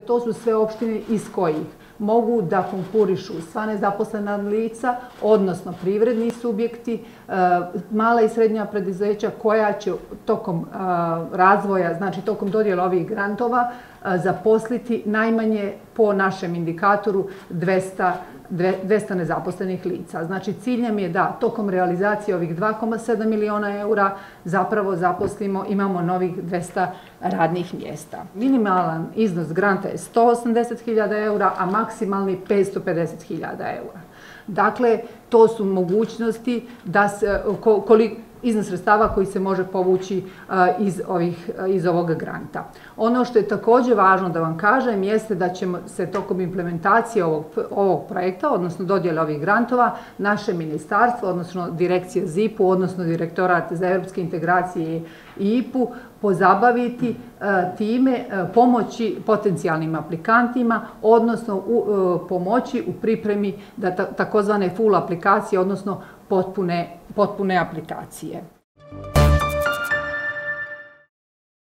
To su sve opštine iz kojih mogu da konkurišu sva nezaposlena lica, odnosno privredni subjekti, mala i srednja preduzeća koja će tokom razvoja, znači tokom dodjela ovih grantova, zaposliti najmanje po našem indikatoru 200 nezaposlenih lica. Znači cilj nam je da tokom realizacije ovih 2,7 miliona eura zapravo zaposlimo, imamo novih 200 radnih mjesta. Minimalan iznos granta je 180.000 eura, a maksimalni 550.000 eura. Dakle, to su mogućnosti da se, iznos sredstava koji se može povući iz ovog granta. Ono što je također važno da vam kažem jeste da ćemo se tokom implementacije ovog projekta, odnosno dodjele ovih grantova, naše ministarstvo, odnosno direkcija ZIP-u, odnosno Direktorat za evropske integracije i IPA-u, pozabaviti time pomoći potencijalnim aplikantima, odnosno pomoći u pripremi takozvane full aplikacije, odnosno potpune aplikacije.